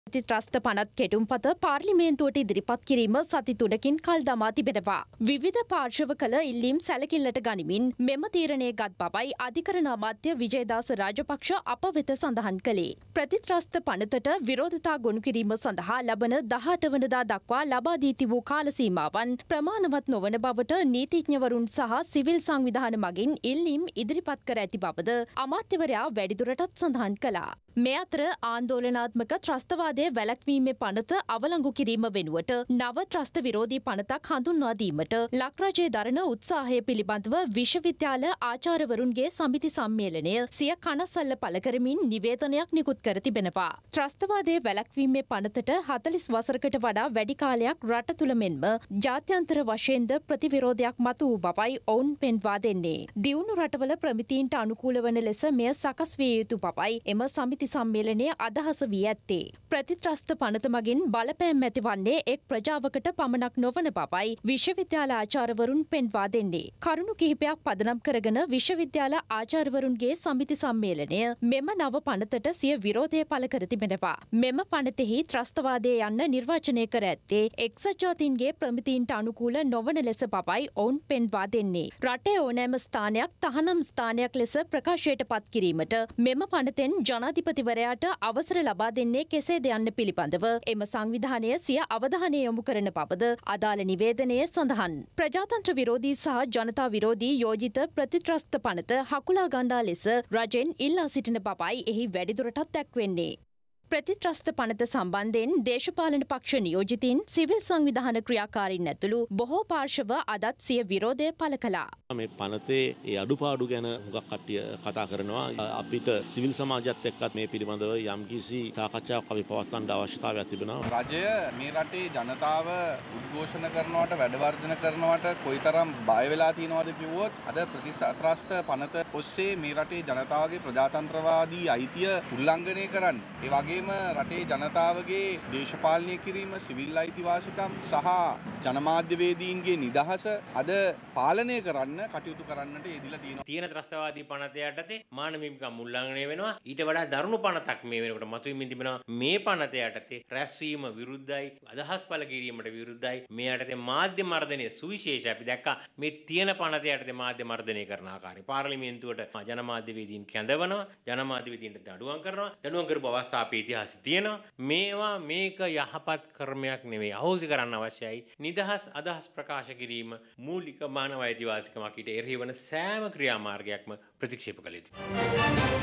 ත්‍රස්ත පනත් කෙටුම්පත පාර්ලිමේන්තුවට ඉදිරිපත් කිරීම සති 3කින් කල් දමා තිබෙනවා. විවිධ පාර්ශව කළ ඉල්ලීම් සැලකිල්ලට ගනිමින් මෙම තීරණය ගත් බවයි අධිකරණ අමාත්‍ය විජයදාස රාජපක්ෂ අප වෙත සඳහන් කළේ. ප්‍රතිත්‍රස්ත පනතට විරෝධතා ගොනු කිරීම සඳහා ලබන 18 වනදා දක්වා ලබා දී තිබූ කාල සීමාවන් ප්‍රමාණවත් නොවන බවට නීතිඥවරුන් සහ සිවිල් සංවිධාන මගින් ඉල්ලීම් ඉදිරිපත් කර ඇති බවද අමාත්‍යවරයා වැඩිදුරටත් සඳහන් කළා. මේ අතර ආන්දෝලනාත්මක ත්‍රස්තවාදය වැළැක්වීමේ පනත අවලංගු කිරීම වෙනුවට නව ත්‍රස්ත විරෝධී පනතක් හඳුන්වා දීමට ලක්රජයේ දරන උත්සාහය පිළිබඳව විශ්වවිද්‍යාල ආචාර්යවරුන්ගේ සමිති සම්මේලනය සිය කනස්සල්ල පළ කරමින් නිවේදනයක් නිකුත් කර තිබෙනවා. ත්‍රස්තවාදය වැළැක්වීමේ පනතට 40 වසරකට වඩා වැඩි කාලයක් රට තුළ මෙන්ම ජාත්‍යන්තර වශයෙන්ද ප්‍රතිවිරෝධයක් මතු වූ බවයි ඔවුන් පෙන්වා දෙන්නේ. දියුණු රටවල ප්‍රමිතීන්ට අනුකූල වන ලෙස මෙය සකස් විය යුතු බවයි එම සමිති සම්මේලනයේ අදහස වී ඇත්තේ. ප්‍රතිත්‍රස්ත පනත මගින් බලපෑම් ඇතිවන්නේ එක් ප්‍රජාවකට පමණක් නොවන බවයි විශ්වවිද්‍යාල ආචාර්යවරුන් පෙන්වා දෙන්නේ. කරුණු කිහිපයක් පදනම් කරගෙන විශ්වවිද්‍යාල ආචාර්යවරුන්ගේ සමිති සම්මේලනය මෙම නව පනතට සිය විරෝධය පළ කර තිබෙනවා. මෙම පනතෙහි ත්‍රස්තවාදය යන්න නිර්වචනය කර ඇත්තේ එක්සත් ජාතීන්ගේ ප්‍රමිතීන්ට අනුකූල නොවන ලෙස බවයි ඔවුන් පෙන්වා දෙන්නේ. රටේ ඕනෑම ස්ථානයක් තහනම් ස්ථානයක් ලෙස ප්‍රකාශයට පත් කිරීමට මෙම පනතෙන් ජනාධිපතිවරයාට අවසර ලබා දෙන්නේ කෙසේද යන්න පිළිබඳව එම සංවිධානය සිය අවධානය යොමු කරන බවද අදාළ නිවේදනයේ සඳහන්. ප්‍රජාතන්ත්‍ර විරෝධී සහ ජනතා විරෝධී යෝජිත ප්‍රතිත්‍රස්ත පනත හකුලා ගන්නා ලෙස රජෙන් ඉල්ලා සිටින බවයි එහි වැඩිදුරටත් දැක්වෙන්නේ. ප්‍රතිත්‍රස්ත පනත සම්බන්ධයෙන් දේශපාලන පක්ෂ නියෝජිතින් සිවිල් සංවිධාන ක්‍රියාකාරීන් ඇතුළු බොහෝ පාර්ශව අදත් සිය විරෝධය පළ කළා. මේ පනතේ ඒ අඩුපාඩු ගැන හුඟක් කට්ටිය කතා කරනවා. අපිට සිවිල් සමාජයත් එක්කත් මේ පිළිබඳව යම්කිසි සාකච්ඡාවක් අපි පවත්වන්න අවශ්‍යතාවයක් තිබෙනවා. රජය මේ රටේ ජනතාව උද්ඝෝෂණ කරනවට වැඩවර්ධන කරනවට කොයිතරම් බය වෙලා තියෙනවද කිව්වොත් අද ප්‍රතිත්‍රස්ත පනත ඔස්සේ මේ රටේ ජනතාවගේ ප්‍රජාතන්ත්‍රවාදී අයිතිය උල්ලංඝනය කරන්නේ. ඒ වගේ රටේ ජනතාවගේ දේශපාලනය කිරීම සිවිල් අයිතිවාසිකම් සහ ජනමාධ්‍යවේදීන්ගේ නිදහස අද පාලනය කරන්න කටයුතු කරන්නට යෙදිලා තියෙනවා. තියෙන ත්‍රස්තවාදී පනත යටතේ මානව හිමිකම් උල්ලංඝනය වෙනවා. ඊට වඩා දරුණු පනතක් මේ වෙනකොට මතුවෙමින් තිබෙනවා. මේ පනත යටතේ රැස්වීම විරුද්ධයි, අදහස් පළ කිරීමට විරුද්ධයි. මේ යටතේ මාධ්‍ය මර්ධනය සුවිශේෂයි. අපි දැක්කා මේ තියෙන පනත යටතේ මාධ්‍ය මර්ධනය කරන ආකාරය. පාර්ලිමේන්තුවට ජනමාධ්‍යවේදීන් කැඳවනවා, ජනමාධ්‍යවේදීන්ට දඬුවම් කරනවා. දඬුවම් කරපු අවස්ථා අපේ ඉතිහාසෙ තියෙනවා. මේවා මේක යහපත් කර්මයක් නෙවෙයි. අහෝසි කරන්න අවශ්‍යයි. නිදහස් අදහස් ප්‍රකාශ කිරීම මූලික මානව අයිතිවාසිකමක් ඊට එරෙහි වන සෑම ක්‍රියාමාර්ගයක්ම ප්‍රතික්ෂේප කළ යුතුයි.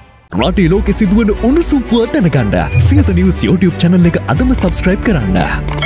රටේ ලෝකෙ සිදුවන උණුසුම් පුවත් දැනගන්න සියත නිවුස් YouTube channel එක අදම subscribe කරන්න.